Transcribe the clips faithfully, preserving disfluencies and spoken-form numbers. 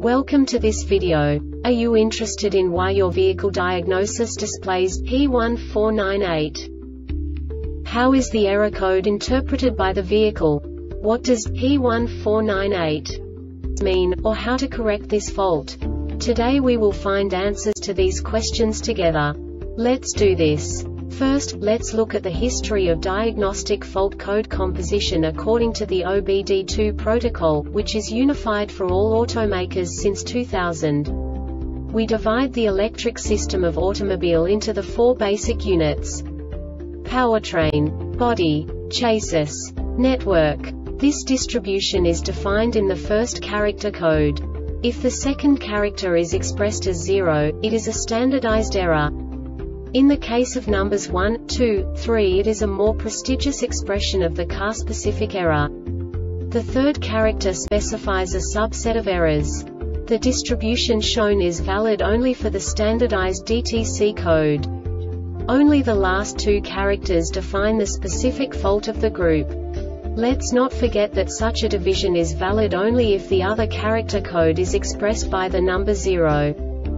Welcome to this video. Are you interested in why your vehicle diagnosis displays P one four nine eight? How is the error code interpreted by the vehicle? What does P one four nine eight mean, or how to correct this fault? Today we will find answers to these questions together. Let's do this. First, let's look at the history of diagnostic fault code composition according to the O B D two protocol, which is unified for all automakers since two thousand. We divide the electric system of automobile into the four basic units: powertrain, body, chassis, network. This distribution is defined in the first character code. If the second character is expressed as zero, it is a standardized error. In the case of numbers one, two, three, it is a more prestigious expression of the car-specific error. The third character specifies a subset of errors. The distribution shown is valid only for the standardized D T C code. Only the last two characters define the specific fault of the group. Let's not forget that such a division is valid only if the other character code is expressed by the number zero.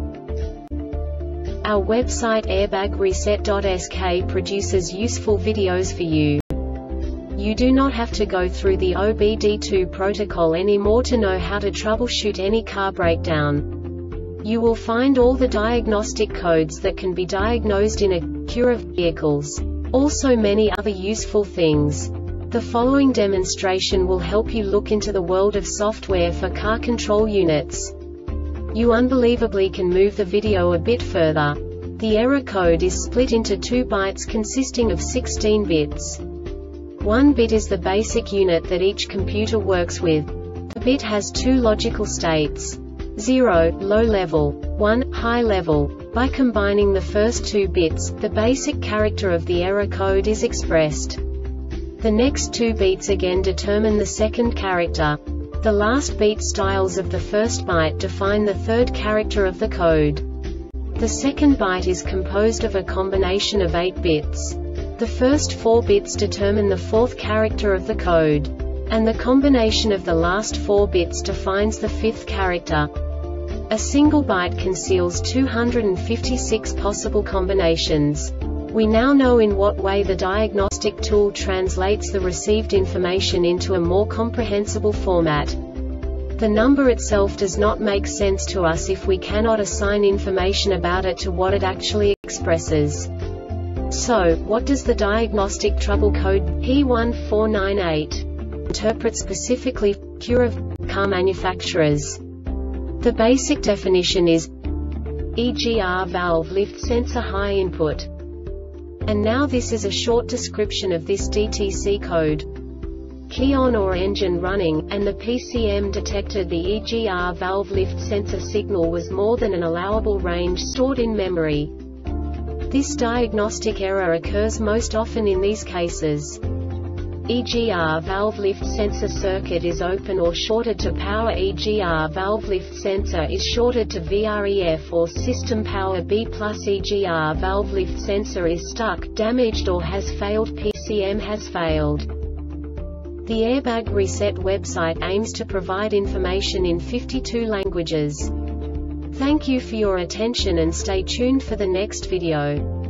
Our website airbag reset dot S K produces useful videos for you. You do not have to go through the O B D two protocol anymore to know how to troubleshoot any car breakdown. You will find all the diagnostic codes that can be diagnosed in a queue of vehicles. Also many other useful things. The following demonstration will help you look into the world of software for car control units. You unbelievably can move the video a bit further. The error code is split into two bytes consisting of sixteen bits. One bit is the basic unit that each computer works with. The bit has two logical states: zero, low level, one, high level. By combining the first two bits, the basic character of the error code is expressed. The next two beats again determine the second character. The last beat styles of the first byte define the third character of the code. The second byte is composed of a combination of eight bits. The first four bits determine the fourth character of the code. And the combination of the last four bits defines the fifth character. A single byte conceals two hundred fifty-six possible combinations. We now know in what way the diagnostic tool translates the received information into a more comprehensible format. The number itself does not make sense to us if we cannot assign information about it to what it actually expresses. So, what does the diagnostic trouble code P one four nine eight interpret specifically for queue of car manufacturers? The basic definition is E G R valve lift sensor high input. And now this is a short description of this D T C code. Key on or engine running, and the P C M detected the E G R valve lift sensor signal was more than an allowable range stored in memory. This diagnostic error occurs most often in these cases: E G R valve lift sensor circuit is open or shorted to power. E G R valve lift sensor is shorted to V R E F or system power B plus. E G R valve lift sensor is stuck, damaged or has failed. P C M has failed. The Airbag Reset website aims to provide information in fifty-two languages. Thank you for your attention and stay tuned for the next video.